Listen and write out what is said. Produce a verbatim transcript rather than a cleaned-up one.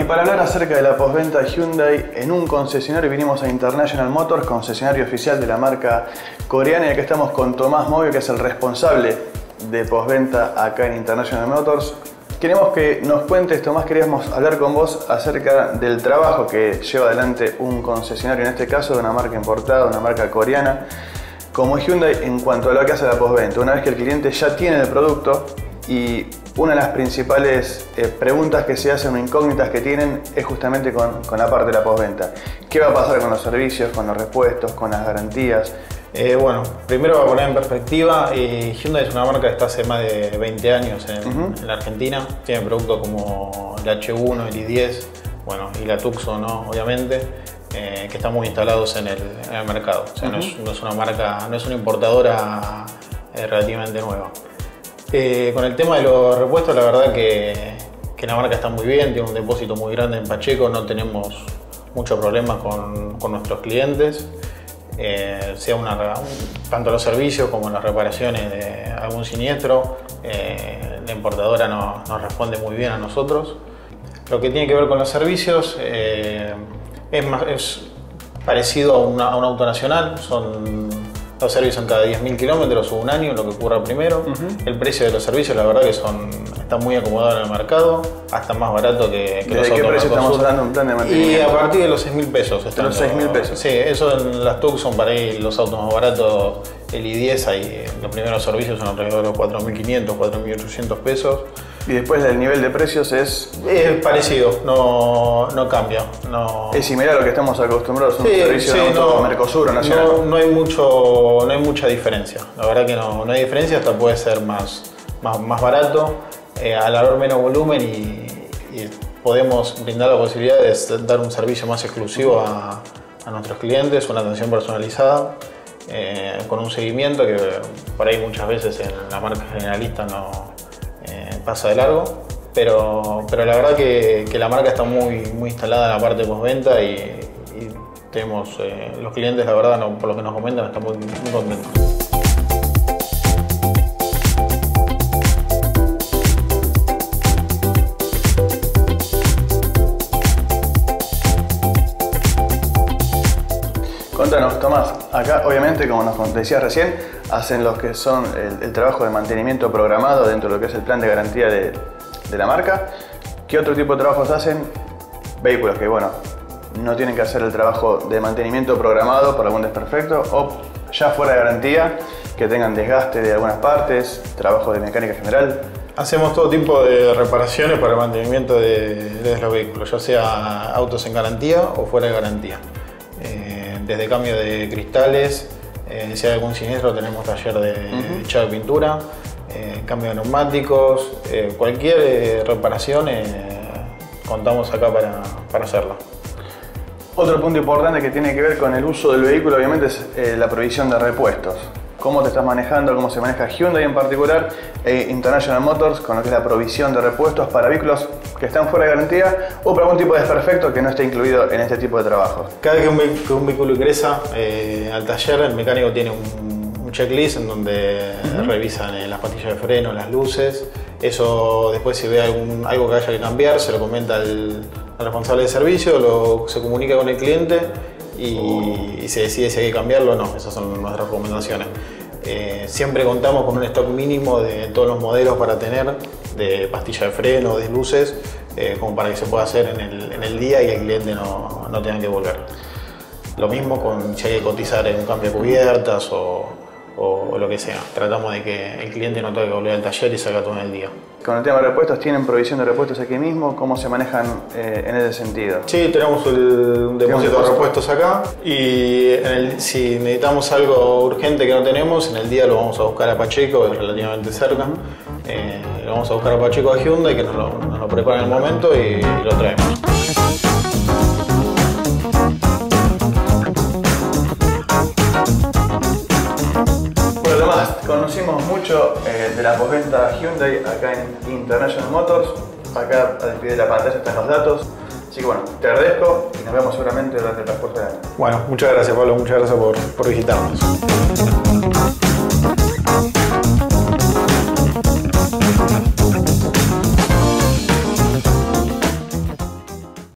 y para hablar acerca de la postventa de Hyundai en un concesionario vinimos a International Motors, concesionario oficial de la marca coreana, y aquí estamos con Tomás Movio, que es el responsable de postventa acá en International Motors. Queremos que nos cuentes, Tomás, queríamos hablar con vos acerca del trabajo que lleva adelante un concesionario, en este caso de una marca importada, una marca coreana, como Hyundai, en cuanto a lo que hace la postventa. Una vez que el cliente ya tiene el producto, y una de las principales eh, preguntas que se hacen o incógnitas que tienen es justamente con, con la parte de la postventa. ¿Qué va a pasar con los servicios, con los repuestos, con las garantías? Eh, bueno, primero para poner en perspectiva, eh, Hyundai es una marca que está hace más de veinte años en, uh-huh. en la Argentina. Tiene productos como el H uno, el i diez, bueno, y la Tucson, ¿no? Obviamente, eh, que están muy instalados en el, en el mercado. O sea, uh-huh. no, es, no es una marca, no es una importadora eh, relativamente nueva. Eh, con el tema de los repuestos, la verdad que, que la marca está muy bien, tiene un depósito muy grande en Pacheco, no tenemos muchos problemas con, con nuestros clientes. Eh, sea una, tanto los servicios como las reparaciones de algún siniestro, eh, la importadora no, nos responde muy bien a nosotros. Lo que tiene que ver con los servicios eh, es, más, es parecido a, una, a un auto nacional, son los servicios son cada diez mil kilómetros o un año, lo que ocurra primero. Uh-huh. El precio de los servicios, la verdad que son, está muy acomodado en el mercado, hasta más barato que, que los autos. ¿De qué precio estamos hablando un plan de mantenimiento? Y a partir de los seis mil pesos. ¿De los seis mil pesos? Sí, eso en las Tucson, para ahí los autos más baratos, el i diez, ahí los primeros servicios son alrededor de los cuatro mil quinientos, cuatro mil ochocientos pesos. Y después el nivel de precios es... Es parecido, no, no cambia. No... Es similar a lo que estamos acostumbrados, un sí, servicio sí, de auto no, Mercosur o nacional. No, no, hay mucho, no hay mucha diferencia, la verdad que no, no hay diferencia, hasta puede ser más, más, más barato, eh, al haber menos volumen y, y podemos brindar la posibilidad de dar un servicio más exclusivo a, a nuestros clientes, una atención personalizada, eh, con un seguimiento que por ahí muchas veces en la marca generalista no... Eh, pasa de largo, pero, pero la verdad que, que la marca está muy, muy instalada en la parte de postventa y, y tenemos, eh, los clientes, la verdad, no, por lo que nos comentan, están muy, muy contentos. Contanos, Tomás, acá obviamente, como nos decías recién, hacen los que son el, el trabajo de mantenimiento programado dentro de lo que es el plan de garantía de, de la marca. ¿Qué otro tipo de trabajos hacen? Vehículos que, bueno, no tienen que hacer el trabajo de mantenimiento programado por algún desperfecto, o ya fuera de garantía, que tengan desgaste de algunas partes, trabajo de mecánica general. Hacemos todo tipo de reparaciones para el mantenimiento de, de los vehículos, ya sea autos en garantía o fuera de garantía. Eh, desde cambio de cristales, eh, si hay algún siniestro tenemos taller de uh-huh. echado de pintura, eh, cambio de neumáticos, eh, cualquier eh, reparación eh, contamos acá para, para hacerla. Otro punto importante que tiene que ver con el uso del vehículo obviamente es eh, la provisión de repuestos. ¿Cómo te estás manejando, cómo se maneja Hyundai en particular, e International Motors, con lo que es la provisión de repuestos para vehículos que están fuera de garantía o para algún tipo de desperfecto que no esté incluido en este tipo de trabajos? Cada vez que un, que un vehículo ingresa eh, al taller, el mecánico tiene un, un checklist en donde uh-huh. revisan eh, las pastillas de freno, las luces. Eso después, si ve algún, algo que haya que cambiar, se lo comenta al, al responsable de servicio, lo, se comunica con el cliente y, y se decide si hay que cambiarlo o no. Esas son nuestras recomendaciones. Eh, siempre contamos con un stock mínimo de todos los modelos para tener, de pastilla de freno, de luces, eh, como para que se pueda hacer en el, en el día y el cliente no, no tenga que volver. Lo mismo con si hay que cotizar en un cambio de cubiertas o, o, o lo que sea. Tratamos de que el cliente no tenga que volver al taller y salga todo en el día. Con el tema de repuestos, ¿tienen provisión de repuestos aquí mismo? ¿Cómo se manejan eh, en ese sentido? Sí, tenemos el, un depósito de repuestos acá y en el, si necesitamos algo urgente que no tenemos, en el día lo vamos a buscar a Pacheco, que es relativamente cerca. Eh, lo vamos a buscar a Pacheco a Hyundai, que nos lo, nos lo prepara en el momento y, y lo traemos. Conocimos mucho eh, de la postventa Hyundai acá en International Motors. Acá al pie de la pantalla están los datos. Así que bueno, te agradezco y nos vemos seguramente durante el transporte de año. Bueno, muchas gracias, Pablo, muchas gracias por, por visitarnos.